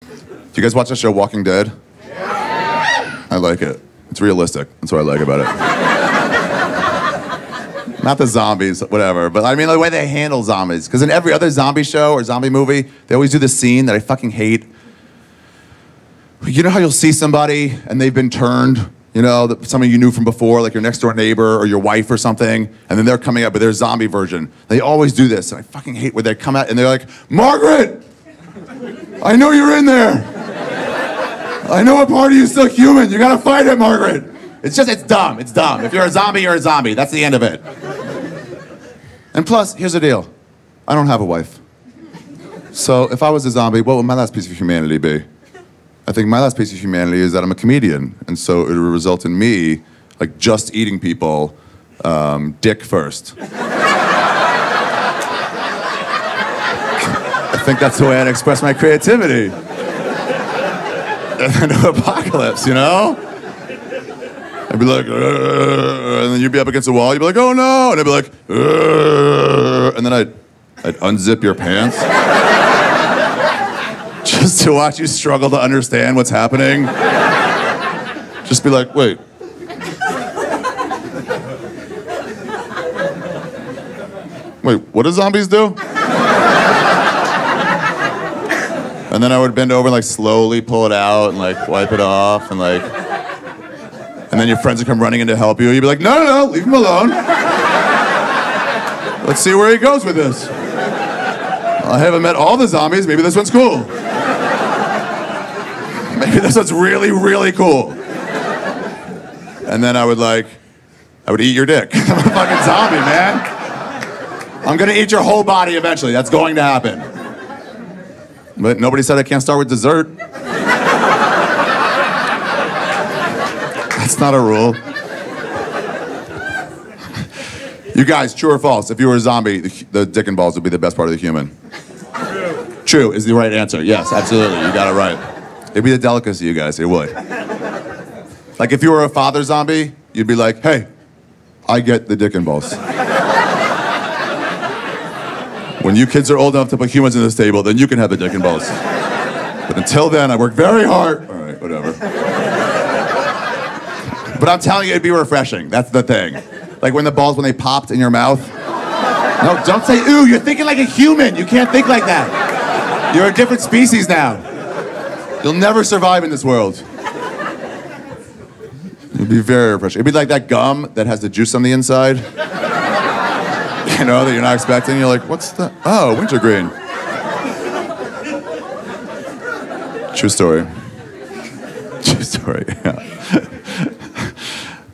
you guys watch the show Walking Dead? I like it. It's realistic. That's what I like about it. Not the zombies, whatever, but I mean the way they handle zombies. Because in every other zombie show or zombie movie, they always do this scene that I fucking hate. You know how you'll see somebody and they've been turned, you know, somebody you knew from before, like your next door neighbor or your wife or something, and then they're coming up with their zombie version. They always do this, and I fucking hate when they come out and they're like, Margaret, I know you're in there. I know a part of you is still human. You gotta fight it, Margaret. It's dumb. It's dumb. If you're a zombie, you're a zombie. That's the end of it. And plus, here's the deal. I don't have a wife. So if I was a zombie, what would my last piece of humanity be? I think my last piece of humanity is that I'm a comedian. And so it would result in me, like, just eating people, dick first. I think that's the way I'd express my creativity. And then an apocalypse, you know? I'd be like, and then you'd be up against the wall. You'd be like, oh no! And I'd be like, and then I'd unzip your pants. Just to watch you struggle to understand what's happening. Just be like, wait. Wait, what do zombies do? And then I would bend over and like slowly pull it out and like wipe it off and like, and then your friends would come running in to help you. You'd be like, no, leave him alone. Let's see where he goes with this. I haven't met all the zombies. Maybe this one's cool. Maybe this one's really, really cool. And then I would eat your dick. I'm a fucking zombie, man. I'm gonna eat your whole body eventually. That's going to happen. But nobody said I can't start with dessert. That's not a rule. You guys, true or false? If you were a zombie, the dick and balls would be the best part of the human. True is the right answer. Yes, absolutely. You got it right. It'd be a delicacy, you guys. It would. Like if you were a father zombie, you'd be like, hey, I get the dick and balls. When you kids are old enough to put humans in this table, then you can have the dick and balls. But until then, I work very hard. All right, whatever. But I'm telling you, it'd be refreshing. That's the thing. Like when they popped in your mouth. No, don't say, ooh, you're thinking like a human. You can't think like that. You're a different species now. You'll never survive in this world. It'd be very refreshing. It'd be like that gum that has the juice on the inside. You know, that you're not expecting. You're like, what's that? Oh, wintergreen. True story. True story, yeah.